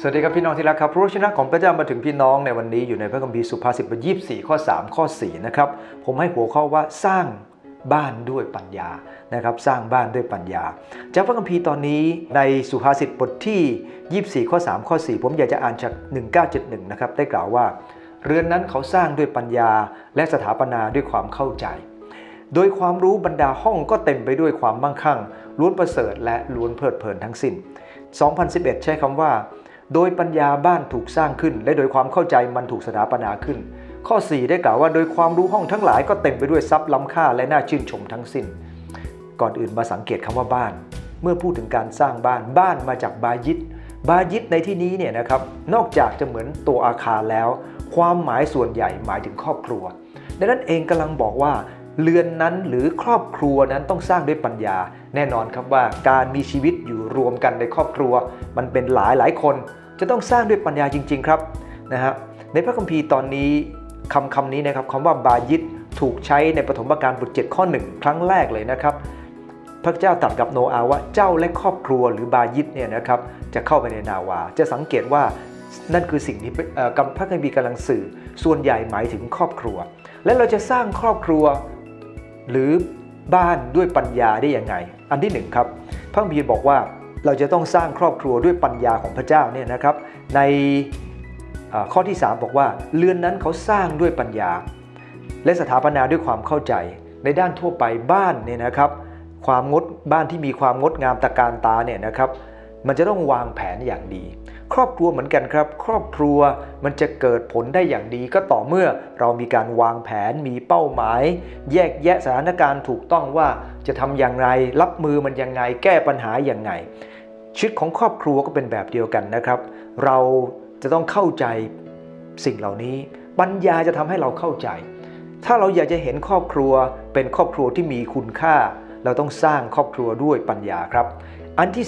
สวัสดีครับพี่น้องที่รักครับพระวจนะของพระเจ้ามาถึงพี่น้องในวันนี้อยู่ในพระคัมภีร์สุภาษิตบท24ข้อ3ข้อ4นะครับผมให้หัวข้อว่าสร้างบ้านด้วยปัญญานะครับสร้างบ้านด้วยปัญญาจากพระคัมภีร์ตอนนี้ในสุภาษิตบทที่24ข้อ3ข้อ4ผมอยากจะอ่านจาก1971นะครับได้กล่าวว่าเรือนนั้นเขาสร้างด้วยปัญญาและสถาปนาด้วยความเข้าใจโดยความรู้บรรดาห้องก็เต็มไปด้วยความมั่งคั่งล้วนประเสริฐและล้วนเพลิดเพลินทั้งสิ้น2011ใช้คำว่าโดยปัญญาบ้านถูกสร้างขึ้นและโดยความเข้าใจมันถูกสถาปนาขึ้นข้อ4ได้กล่าวว่าโดยความรู้ห้องทั้งหลายก็เต็มไปด้วยทรัพย์ล้ำค่าและน่าชื่นชมทั้งสิ้นก่อนอื่นมาสังเกตคำว่าบ้านเมื่อพูดถึงการสร้างบ้านมาจากบายิตในที่นี้เนี่ยนะครับนอกจากจะเหมือนตัวอาคารแล้วความหมายส่วนใหญ่หมายถึงครอบครัวดังนั้นเองกำลังบอกว่าเรือนนั้นหรือครอบครัวนั้นต้องสร้างด้วยปัญญาแน่นอนครับว่าการมีชีวิตอยู่รวมกันในครอบครัวมันเป็นหลายคนจะต้องสร้างด้วยปัญญาจริงๆครับนะฮะในพระคัมภีร์ตอนนี้คำนี้นะครับคำว่าบายิตถูกใช้ในปฐมกาลบท7ข้อ1ครั้งแรกเลยนะครับพระเจ้าตรัสกับโนอาห์ว่าเจ้าและครอบครัวหรือบายิตเนี่ยนะครับจะเข้าไปในนาวาจะสังเกตว่านั่นคือสิ่งที่พระคัมภีร์กำลังสื่อส่วนใหญ่หมายถึงครอบครัวและเราจะสร้างครอบครัวหรือบ้านด้วยปัญญาได้ยังไงอันที่1ครับพระคัมภีร์บอกว่าเราจะต้องสร้างครอบครัวด้วยปัญญาของพระเจ้าเนี่ยนะครับในข้อที่3บอกว่าเรือนนั้นเขาสร้างด้วยปัญญาและสถาปนาด้วยความเข้าใจในด้านทั่วไปบ้านเนี่ยนะครับบ้านที่มีความงดงามตระการตาเนี่ยนะครับมันจะต้องวางแผนอย่างดีครอบครัวเหมือนกันครับครอบครัวมันจะเกิดผลได้อย่างดีก็ต่อเมื่อเรามีการวางแผนมีเป้าหมายแยกแยะสถานการณ์ถูกต้องว่าจะทำอย่างไรรับมือมันยังไงแก้ปัญหาอย่างไงชีวิตของครอบครัวก็เป็นแบบเดียวกันนะครับเราจะต้องเข้าใจสิ่งเหล่านี้ปัญญาจะทำให้เราเข้าใจถ้าเราอยากจะเห็นครอบครัวเป็นครอบครัวที่มีคุณค่าเราต้องสร้างครอบครัวด้วยปัญญาครับอันที่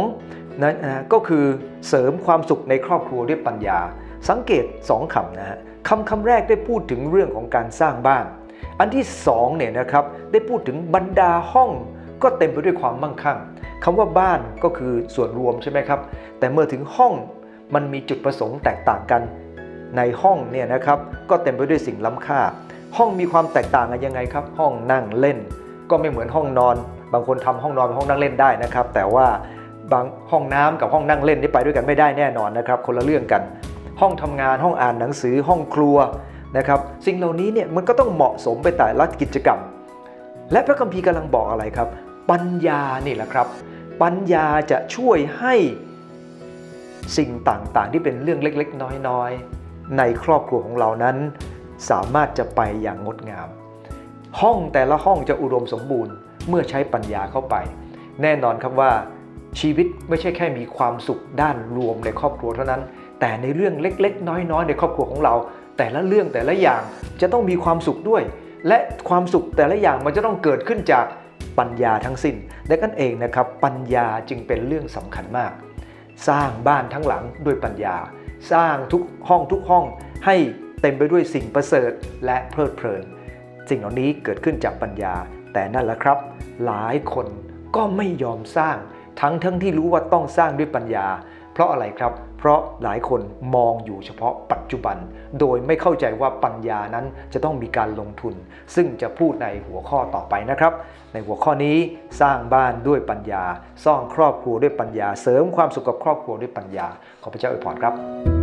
2นะก็คือเสริมความสุขในครอบครัวด้วยปัญญาสังเกต2คำนะฮะคำแรกได้พูดถึงเรื่องของการสร้างบ้านอันที่2เนี่ยนะครับได้พูดถึงบรรดาห้องก็เต็มไปด้วยความมั่งคั่งคำว่าบ้านก็คือส่วนรวมใช่ไหมครับแต่เมื่อถึงห้องมันมีจุดประสงค์แตกต่างกันในห้องเนี่ยนะครับก็เต็มไปด้วยสิ่งล้ำค่าห้องมีความแตกต่างกันยังไงครับห้องนั่งเล่นก็ไม่เหมือนห้องนอนบางคนทำห้องนอนเป็นห้องนั่งเล่นได้นะครับแต่ว่าบางห้องน้ำกับห้องนั่งเล่นนี่ไปด้วยกันไม่ได้แน่นอนนะครับคนละเรื่องกันห้องทำงานห้องอ่านหนังสือห้องครัวนะครับสิ่งเหล่านี้เนี่ยมันก็ต้องเหมาะสมไปแต่ละกิจกรรมและพระคัมภีร์กำลังบอกอะไรครับปัญญานี่แหละครับปัญญาจะช่วยให้สิ่งต่างๆที่เป็นเรื่องเล็กๆน้อยๆในครอบครัวของเรานั้นสามารถจะไปอย่างงดงามห้องแต่ละห้องจะอุดมสมบูรณ์เมื่อใช้ปัญญาเข้าไปแน่นอนครับว่าชีวิตไม่ใช่แค่มีความสุขด้านรวมในครอบครัวเท่านั้นแต่ในเรื่องเล็กๆน้อยๆในครอบครัวของเราแต่ละเรื่องแต่ละอย่างจะต้องมีความสุขด้วยและความสุขแต่ละอย่างมันจะต้องเกิดขึ้นจากปัญญาทั้งสิ้นดังนั้นเองนะครับปัญญาจึงเป็นเรื่องสำคัญมากสร้างบ้านทั้งหลังด้วยปัญญาสร้างทุกห้องให้เต็มไปด้วยสิ่งประเสริฐและเพลิดเพลินสิ่งเหล่านี้เกิดขึ้นจากปัญญาแต่นั่นแหละครับหลายคนก็ไม่ยอมสร้างทั้งที่รู้ว่าต้องสร้างด้วยปัญญาเพราะอะไรครับเพราะหลายคนมองอยู่เฉพาะปัจจุบันโดยไม่เข้าใจว่าปัญญานั้นจะต้องมีการลงทุนซึ่งจะพูดในหัวข้อต่อไปนะครับในหัวข้อนี้สร้างบ้านด้วยปัญญาสร้างครอบครัวด้วยปัญญาเสริมความสุขกับครอบครัวด้วยปัญญาขอพระเจ้าอวยพรครับ